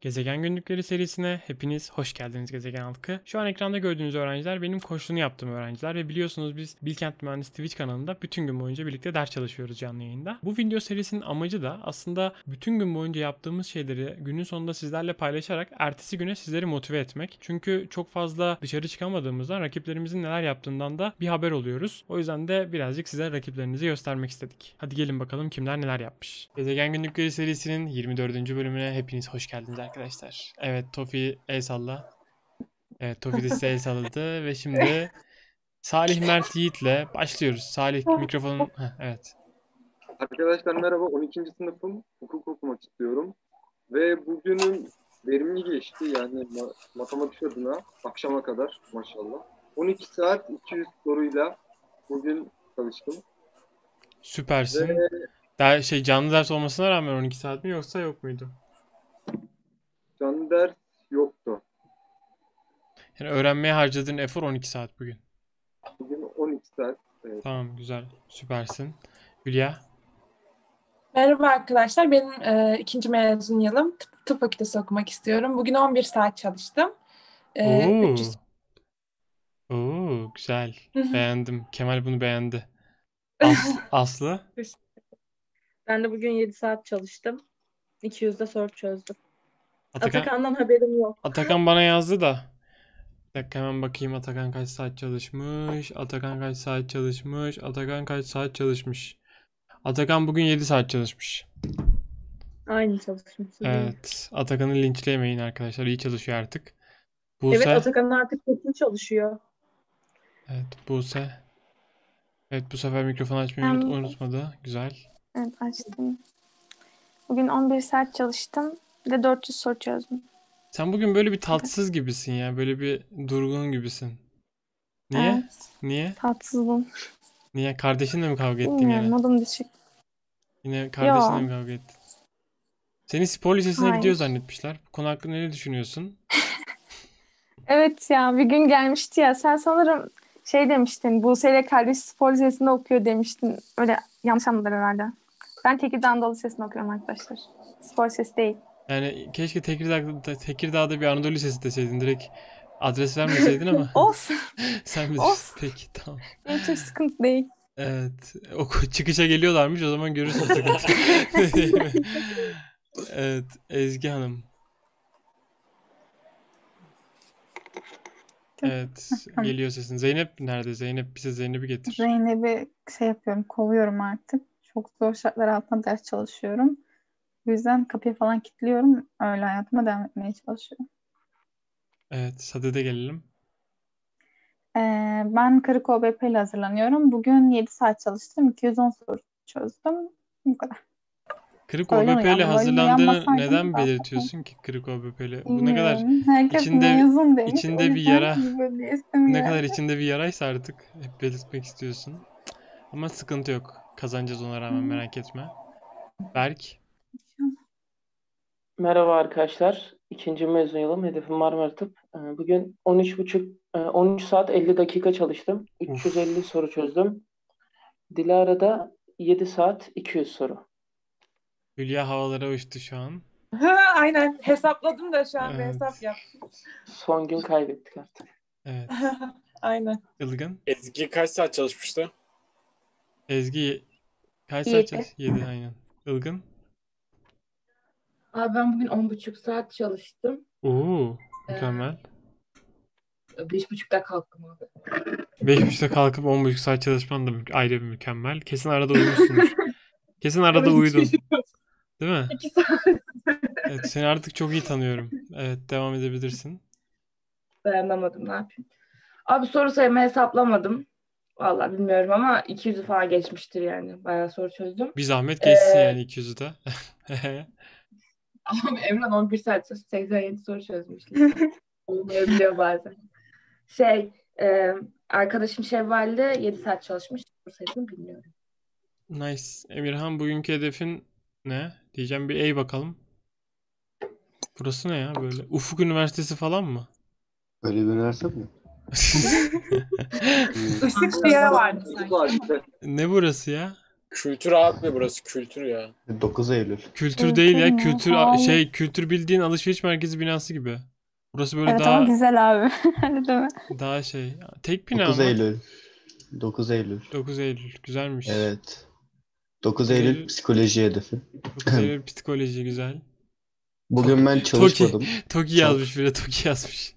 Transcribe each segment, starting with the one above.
Gezegen Günlükleri serisine hepiniz hoş geldiniz gezegen halkı. Şu an ekranda gördüğünüz öğrenciler benim koçluğunu yaptığım öğrenciler ve biliyorsunuz biz Bilkent Mühendis Twitch kanalında bütün gün boyunca birlikte ders çalışıyoruz canlı yayında. Bu video serisinin amacı da aslında bütün gün boyunca yaptığımız şeyleri günün sonunda sizlerle paylaşarak ertesi güne sizleri motive etmek. Çünkü çok fazla dışarı çıkamadığımızdan rakiplerimizin neler yaptığından da bir haber oluyoruz. O yüzden de birazcık size rakiplerinizi göstermek istedik. Hadi gelin bakalım kimler neler yapmış. Gezegen Günlükleri serisinin 24. bölümüne hepiniz hoş geldiniz arkadaşlar. Evet, Tofi el salla. Evet, Tofi de size el salladı ve şimdi Salih Mert Yiğit'le başlıyoruz. Salih mikrofonun... evet. Arkadaşlar merhaba, 12. sınıfım, hukuk okumak istiyorum. Ve bugünüm verimli geçti, yani matematik adına akşama kadar maşallah. 12 saat 200 soruyla bugün çalıştım. Süpersin. Ve Daha canlı ders olmasına rağmen 12 saat mi yoksa yok muydu? canlı ders yoktu. Yani öğrenmeye harcadığın efor 12 saat bugün. Bugün 12 saat. Evet. Tamam, güzel. Süpersin. Hülya. Merhaba arkadaşlar. Benim ikinci mezun yılım. Tıp fakültesi okumak istiyorum. Bugün 11 saat çalıştım. Oo. 300. Oo, güzel. Beğendim. Kemal bunu beğendi. Aslı. Ben de bugün 7 saat çalıştım. 200'de soru çözdüm. Atakan, Atakan'dan haberim yok. Atakan bana yazdı da. Bir dakika hemen bakayım Atakan kaç saat çalışmış. Atakan kaç saat çalışmış. Atakan kaç saat çalışmış. Atakan bugün 7 saat çalışmış. Aynı çalışmışsın. Evet. Atakan'ı linçleyemeyin arkadaşlar. İyi çalışıyor artık. Evet, Buse. Atakan artık kesin çalışıyor. Evet, Buse. Evet, bu sefer mikrofonu açmayı unutmadı. Güzel. Evet, açtım. Bugün 11 saat çalıştım ve 400 soru çözdüm. Sen bugün böyle bir tatsız gibisin ya. Böyle bir durgun gibisin. Niye? Evet, Niye? tatsızdım. Niye? Kardeşinle mi kavga ettin Bilmiyorum, gene? modum düşük. Yine kardeşinle Yo. mi kavga ettin? Seni spor lisesine Hayır. gidiyor zannetmişler. Bu konu hakkında ne düşünüyorsun? Evet ya, bir gün gelmişti ya. Sen sanırım demiştin. Buse ile kardeş spor lisesinde okuyor demiştin. Öyle yanlış anladılar herhalde. Ben Tekirdağ Anadolu Lisesi'nde okuyorum arkadaşlar. Spor lisesi değil. Yani keşke Tekirdağ'da bir Anadolu Lisesi deseydin. Direkt adres vermeseydin ama. Olsun. Sen bilirsin. Of. Peki, tamam. Benim için sıkıntı değil. Evet. Çıkışa geliyorlarmış. O zaman görürsün sıkıntı. Değil mi? Evet. Ezgi Hanım. Evet. Geliyor sesin. Zeynep nerede? Zeynep, bize Zeynep'i getir. Zeynep'i yapıyorum, kovuyorum artık. Çok zor şartlar altında ders çalışıyorum. O yüzden kapıyı falan kilitliyorum. Öyle hayatıma devam etmeye çalışıyorum. Evet. Sade'de gelelim. Ben Kırık OBP ile hazırlanıyorum. Bugün 7 saat çalıştım. 210 soru çözdüm. Bu kadar. Kırık Öğlen OBP ile uyandım. hazırlandığını Uyanmasaydım neden zaten. belirtiyorsun ki Kırık OBP ile? Bu ne kadar Bilmiyorum. Herkes içinde mezun demiş. içinde O bir yüzden yara, böyle isim ne yani. kadar içinde bir yaraysa artık hep belirtmek istiyorsun. Ama sıkıntı yok. Kazanacağız ona rağmen, merak etme. Berk. Merhaba arkadaşlar. İkinci mezun yılım. Hedefim Marmara Tıp. Bugün 13 saat 50 dakika çalıştım. 350 soru çözdüm. Dilara'da 7 saat 200 soru. Hülya havalara uçtu şu an. Aynen. Hesapladım da şu an bir Evet. hesap yaptım. Son gün kaybettik artık. Evet. Aynen. Ilgın. Ezgi kaç saat çalışmıştı? Ezgi kaç saat 7. çalış? 7 aynen. Ilgın. Abi ben bugün 10,5 saat çalıştım. Oo, mükemmel. 5,5'da kalktım abi. 5.30'da kalkıp 10.30 saat çalışman da ayrı bir mükemmel. Kesin arada uyumuşsundur. Kesin arada Evet, uyudun. Değil mi? 2 saat Evet, seni artık çok iyi tanıyorum. Evet, devam edebilirsin. dayanamadım, ne yapayım. Abi soru sayımı hesaplamadım. Vallahi bilmiyorum ama 200'ü falan geçmiştir yani. Bayağı soru çözdüm. Bir zahmet geçsin yani 200'ü de. Ama Emran 11 saat 87 soru çözmüş. Olmayabiliyor bazen. Arkadaşım Şevval'de 7 saat çalışmış. Soru sayısını bilmiyorum. Nice. Emirhan, bugünkü hedefin ne? Diyeceğim, bir ey bakalım. Burası ne ya böyle? Ufuk Üniversitesi falan mı? Öyle bir üniversite mi? Işık bir yere vardı sanki. Ne burası ya? Kültür abi burası kültür ya. 9 Eylül. Kültür değil ya. Kültür mü? Kültür Hayır. kültür bildiğin alışveriş merkezi binası gibi. Burası böyle Evet daha ama güzel abi. Öyle deme. daha tek bina 9 mı? Eylül. 9 Eylül. 9 Eylül. Güzelmiş. Evet. 9 9 Eylül Eylül. psikoloji hedefi. 9 Eylül psikoloji güzel. Bugün ben Toki çalışmadım. Toki Çok. yazmış biri. Toki yazmış.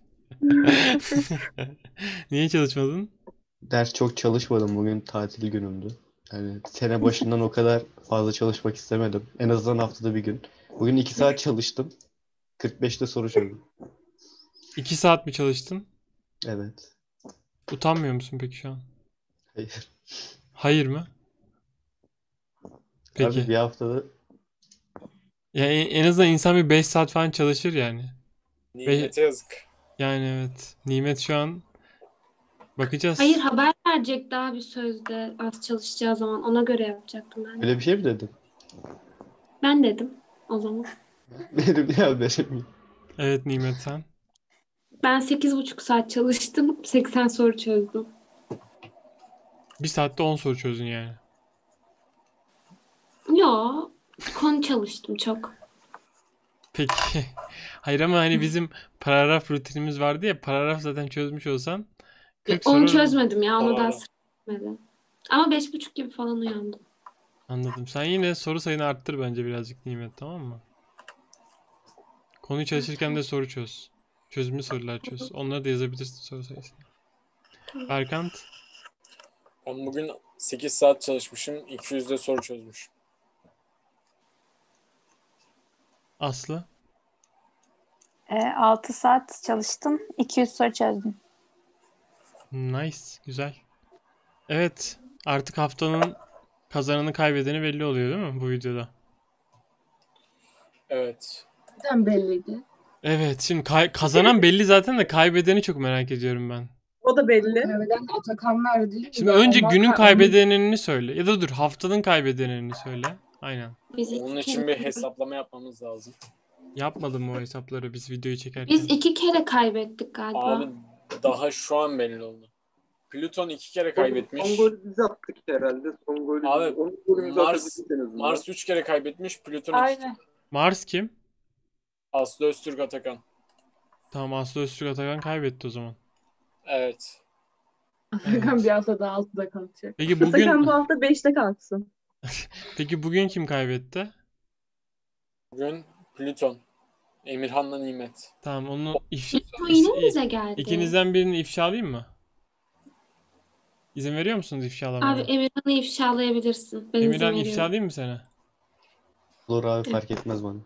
Niye çalışmadın? Ders çok çalışmadım. Bugün tatil günümdü. Yani sene başından o kadar fazla çalışmak istemedim. En azından haftada bir gün. Bugün 2 saat çalıştım. 45'te soru çözdüm. 2 saat mi çalıştın? Evet. Utanmıyor musun peki şu an? Hayır. Hayır mı? Abi Peki. bir haftada Ya en azından insan bir 5 saat falan çalışır yani. Nimete yazık. Yani evet. Nimet şu an bakacağız. Hayır, haber verecekti abi sözde az çalışacağı zaman. Ona göre yapacaktım ben de. öyle bir şey mi dedim? Ben dedim o zaman. Benim ya haberim yok. Evet Nimet sen. Ben 8,5 saat çalıştım. 80 soru çözdüm. 1 saatte 10 soru çözdün yani. Yo, konu çalıştım çok. Peki. Hayır ama hani bizim paragraf rutinimiz vardı ya. Paragraf zaten çözmüş olsan 40 Onu soru çözmedim ya. Onu daha Doğru. sıraladım. Ama 5,5 gibi falan uyandım. anladım. Sen yine soru sayını arttır bence birazcık Nimet, tamam mı? Konuyu çalışırken de soru çöz. Çözümlü sorular çöz. Onları da yazabilirsin soru sayısına. Berkant. Ben bugün 8 saat çalışmışım. 200'de soru çözmüş. Aslı. 6 saat çalıştım. 200 soru çözdüm. Nice. Güzel. Evet. Artık haftanın kazananı kaybedeni belli oluyor değil mi bu videoda? Evet. Zaten belliydi. Evet. Şimdi kazanan belli zaten de kaybedeni çok merak ediyorum ben. O da belli. Kaybeden Atakanlar değil mi? Şimdi önce Onlar günün kay- kaybedenini söyle. Ya da dur haftanın kaybedenini söyle. Aynen. Biz Onun iki için bir kere, hesaplama yapmamız lazım. Yapmadım mı o hesapları biz videoyu çekerken? biz 2 kere kaybettik galiba. Abi daha şu an belli oldu. Plüton 2 kere kaybetmiş. Son golü biz attık herhalde. Son golü Abi, onun golümüzü Mars- atabildik en azından. Mars 3 kere kaybetmiş. Plüton 2 kere. Aynen. Mars kim? Aslı Öztürk Atakan. Tamam, Aslı Öztürk Atakan kaybetti o zaman. Evet. Atakan Evet. bir hafta daha altıda kalacak. Peki Atakan bugün bu hafta 5'te kalksın. peki bugün kim kaybetti? Bugün Plüton. Emirhan'la Nimet. Tamam onu Bu yine mi bize geldi? ikinizden birini ifşalayayım mı? İzin veriyor musunuz ifşalamaya? Abi Emirhan'ı ifşalayabilirsin. Ben izin Emirhan veriyorum. ifşalayayım mı seni? Olur abi fark etmez bana.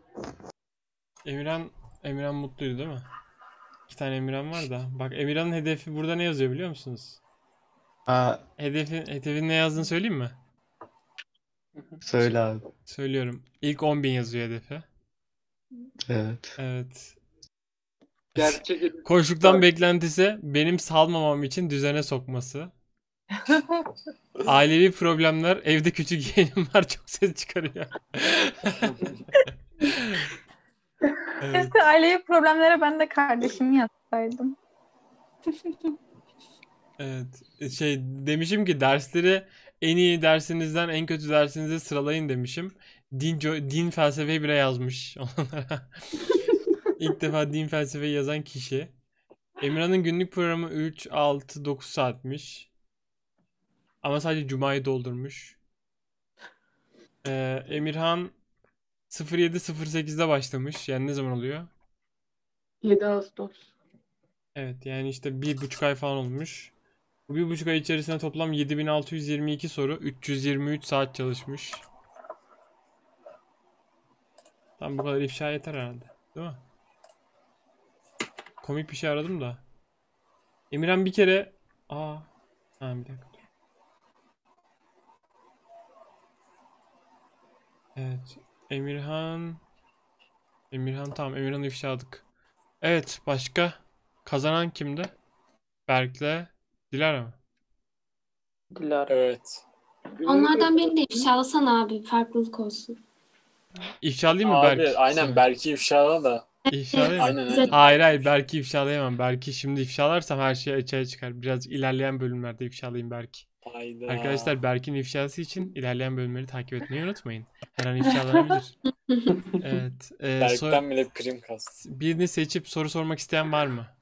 Emirhan mutluydu değil mi? 2 tane Emirhan var da. Bak Emirhan'ın hedefi burada ne yazıyor biliyor musunuz? Aa, Hedefin ne yazdığını söyleyeyim mi? söyle abi. Söylüyorum. İlk 10.000 yazıyor hedefi. Evet. Evet. Gerçek edip Koçluktan beklentisi benim salmamam için düzene sokması. Ailevi problemler, evde küçük yeğenim var çok ses çıkarıyor. Evet. Keşke ailevi problemlere ben de kardeşimi yazsaydım. Evet. Demişim ki dersleri en iyi dersinizden en kötü dersinize sıralayın demişim. Din felsefeyi bile yazmış onlara. İlk defa din felsefeyi yazan kişi. Emirhan'ın günlük programı 3, 6, 9 saatmiş. Ama sadece Cuma'yı doldurmuş. Emirhan 07.08'de başlamış. Yani ne zaman oluyor? 7 Ağustos. Evet yani işte 1,5 ay falan olmuş. Bu 1,5 ay içerisinde toplam 7622 soru, 323 saat çalışmış. Tam bu kadar ifşa yeter herhalde. Değil mi? Komik bir şey aradım da. Emirhan bir kere... bir dakika dur. Evet. Emirhan tamam. Emirhan'ı ifşaladık. Evet. Başka? Kazanan kimdi? Berk'le Dilara mı? Dilara. Evet. Onlardan birini de ifşalasana abi. Farklılık olsun. İfşalayayım mı Abi Berk? aynen Berk'i ifşala da. İfşalayayım mı? Aynen Güzel. aynen. Hayır Berk'i ifşalayamam. Berk'i şimdi ifşalarsam her şey açığa çıkar. Biraz ilerleyen bölümlerde ifşalayayım Berk'i. Hayda. Arkadaşlar Berk'in ifşası için ilerleyen bölümleri takip etmeyi unutmayın. Her an ifşalanabilir. Evet. Berk'ten bile prim kas. Birini seçip soru sormak isteyen var mı?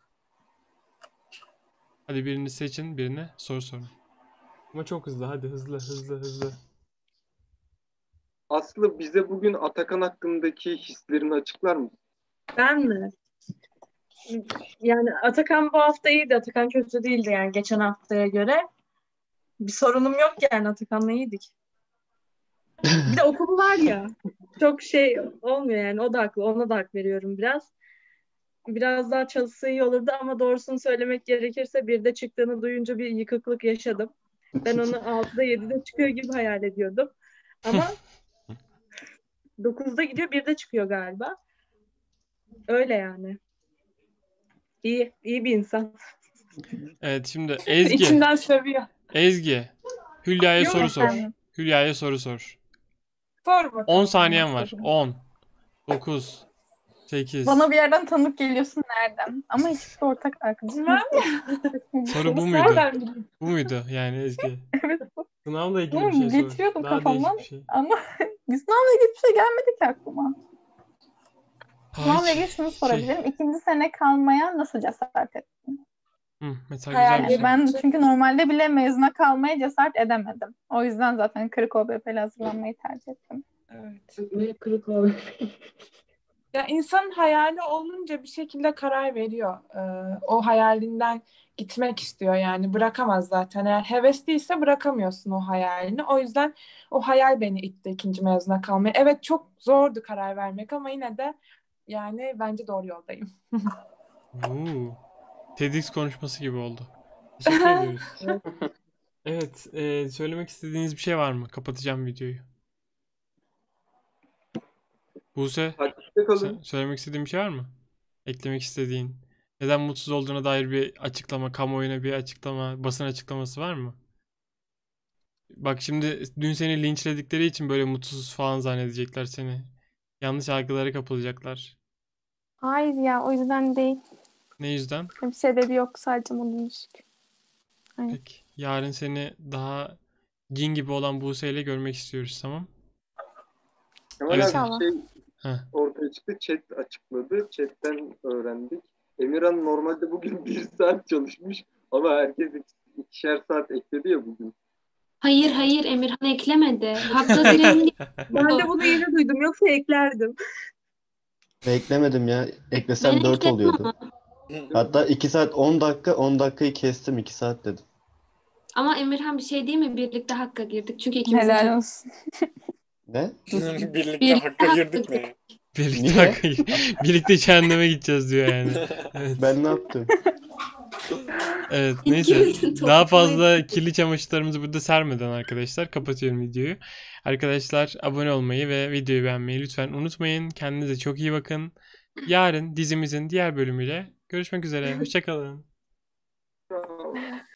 Hadi birini seçin, birine soru sorun. Ama çok hızlı, hadi hızlı. Aslı bize bugün Atakan hakkındaki hislerini açıklar mısın? Ben mi? Yani Atakan bu hafta iyiydi. Atakan kötü değildi yani geçen haftaya göre. Bir sorunum yok yani Atakan'la iyiydik. Bir de okulu var ya. Çok şey olmuyor yani. O da haklı. Ona da hak veriyorum biraz. Biraz daha çalışsa iyi olurdu ama doğrusunu söylemek gerekirse bir de çıktığını duyunca bir yıkıklık yaşadım. Ben onu 6'da 7'de çıkıyor gibi hayal ediyordum. Ama 9'da gidiyor 1'de çıkıyor galiba. Öyle yani. İyi bir insan. Evet, şimdi Ezgi. İçinden seviyor. Ezgi. Hülya'ya Yok soru sor. efendim. Hülya'ya soru sor. Sor bakalım. 10 saniyen var. 10, 9, 8. Bana bir yerden tanık geliyorsun, nereden? Ama hiçbir ortak arkadaşım yok. Soru bu muydu? Nereden bileyim? Bu muydu yani Ezgi? Evet. Sınavla ilgili Tamam, bir şey sor. geçiyordum Daha kafamdan değişik bir şey. ama sınavla ilgili bir şey gelmedi ki aklıma. Sınavla ilgili şunu sorabilirim. İkinci sene kalmaya nasıl cesaret ettin? Mesela güzel bir şey. Ben çünkü normalde bile mezuna kalmaya cesaret edemedim. O yüzden zaten Kırık OBP'yle hazırlanmayı tercih ettim. Evet. Ve kırık oldu. Ya insan hayali olunca bir şekilde karar veriyor. O hayalinden gitmek istiyor yani. Bırakamaz zaten. Eğer hevesliyse bırakamıyorsun o hayalini. O yüzden o hayal beni itti ikinci mezuna kalmaya. Evet, çok zordu karar vermek ama yine de yani bence doğru yoldayım. TEDx konuşması gibi oldu. Teşekkür ediyoruz. Evet, söylemek istediğiniz bir şey var mı? Kapatacağım videoyu. Buse, Takipte kalın. söylemek istediğin bir şey var mı? Eklemek istediğin. Neden mutsuz olduğuna dair bir açıklama, kamuoyuna bir açıklama, basın açıklaması var mı? Bak şimdi dün seni linçledikleri için böyle mutsuz falan zannedecekler seni. Yanlış algılara kapılacaklar. Hayır ya, o yüzden değil. Ne yüzden? Bir sebebi yok, sadece modum düşük. Aynen. Peki. Yarın seni daha cin gibi olan Buse ile görmek istiyoruz, tamam? Kemal Evet. abi İnşallah. bir şey Heh. ortaya çıktı. Chat açıkladı. Chat'ten öğrendik. Emirhan normalde bugün 1 saat çalışmış ama herkes 2'şer saat ekledi ya bugün. Hayır Emirhan eklemedi. Hakka girelim. Ben de bunu yeni duydum. Yoksa eklerdim. Beklemedim ya. Eklesem Ben 4 ekledim oluyordu. ama. Hatta 2 saat 10 dakika, 10 dakikayı kestim, 2 saat dedim. Ama Emirhan bir şey değil mi? Birlikte Hakka girdik. Çünkü ikimiz Helal olsun. Ne? Birlikte Hakk'a girdik mi? Birlikte Niye? birlikte cehenneme gideceğiz diyor yani. Evet. Ben ne yaptım? Evet, neyse. İkimizin Daha toplamı. fazla kirli çamaşırlarımızı burada sermeden arkadaşlar kapatıyorum videoyu. Arkadaşlar abone olmayı ve videoyu beğenmeyi lütfen unutmayın. Kendinize çok iyi bakın. Yarın dizimizin diğer bölümüyle görüşmek üzere. Hoşça kalın.